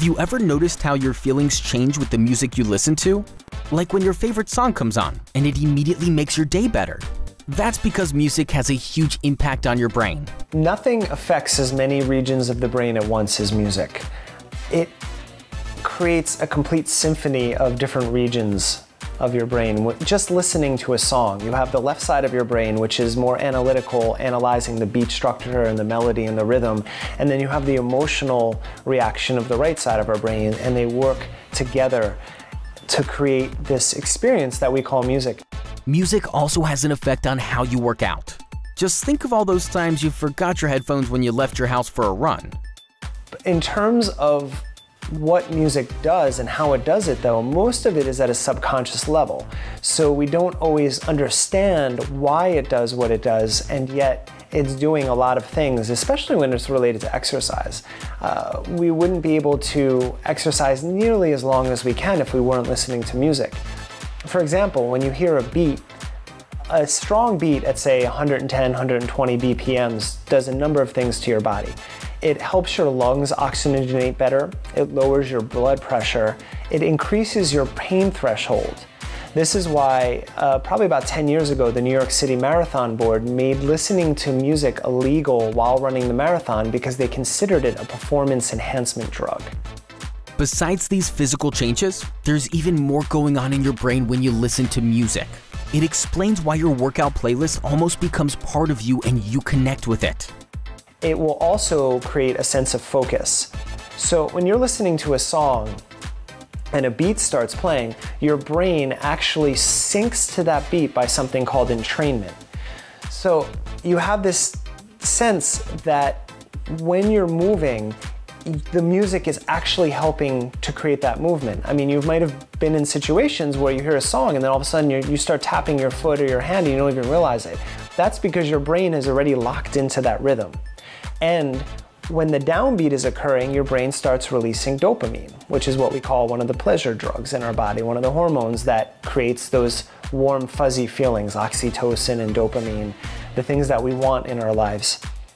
Have you ever noticed how your feelings change with the music you listen to? Like when your favorite song comes on and it immediately makes your day better. That's because music has a huge impact on your brain. Nothing affects as many regions of the brain at once as music. It creates a complete symphony of different regions of your brain. Just listening to a song, you have the left side of your brain, which is more analytical, analyzing the beat structure and the melody and the rhythm, and then you have the emotional reaction of the right side of our brain, and they work together to create this experience that we call music. Music also has an effect on how you work out. Just think of all those times you forgot your headphones when you left your house for a run. In terms of what music does and how it does it though, most of it is at a subconscious level. So we don't always understand why it does what it does, and yet it's doing a lot of things, especially when it's related to exercise. We wouldn't be able to exercise nearly as long as we can if we weren't listening to music. For example, when you hear a beat, a strong beat at say 110, 120 BPMs does a number of things to your body. It helps your lungs oxygenate better, it lowers your blood pressure, it increases your pain threshold. This is why probably about 10 years ago, the New York City Marathon Board made listening to music illegal while running the marathon because they considered it a performance enhancement drug. Besides these physical changes, there's even more going on in your brain when you listen to music. It explains why your workout playlist almost becomes part of you and you connect with it. It will also create a sense of focus. So when you're listening to a song and a beat starts playing, your brain actually syncs to that beat by something called entrainment. So you have this sense that when you're moving, the music is actually helping to create that movement. I mean, you might have been in situations where you hear a song and then all of a sudden you start tapping your foot or your hand and you don't even realize it. That's because your brain is already locked into that rhythm. And when the downbeat is occurring, your brain starts releasing dopamine, which is what we call one of the pleasure drugs in our body, one of the hormones that creates those warm, fuzzy feelings, oxytocin and dopamine, the things that we want in our lives.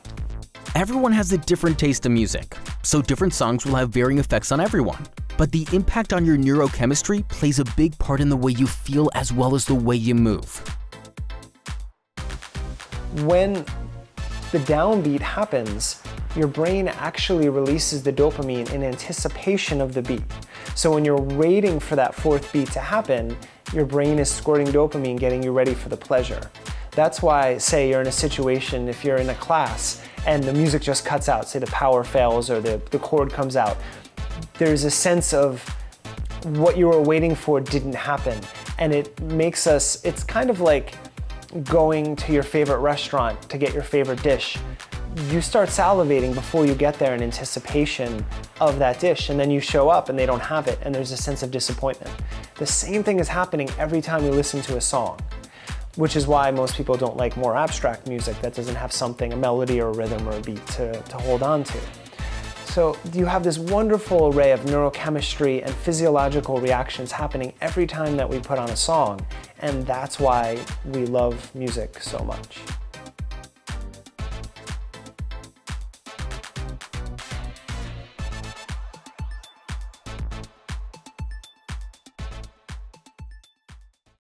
Everyone has a different taste in music, so different songs will have varying effects on everyone. But the impact on your neurochemistry plays a big part in the way you feel as well as the way you move. When the downbeat happens, your brain actually releases the dopamine in anticipation of the beat. So when you're waiting for that fourth beat to happen, your brain is squirting dopamine, getting you ready for the pleasure. That's why, say you're in a situation, if you're in a class and the music just cuts out, say the power fails or the chord comes out, there's a sense of what you were waiting for didn't happen. And it makes us, it's kind of like going to your favorite restaurant to get your favorite dish. You start salivating before you get there in anticipation of that dish, and then you show up and they don't have it, and there's a sense of disappointment. The same thing is happening every time you listen to a song, which is why most people don't like more abstract music that doesn't have something, a melody or a rhythm or a beat to hold on to. So you have this wonderful array of neurochemistry and physiological reactions happening every time that we put on a song, and that's why we love music so much.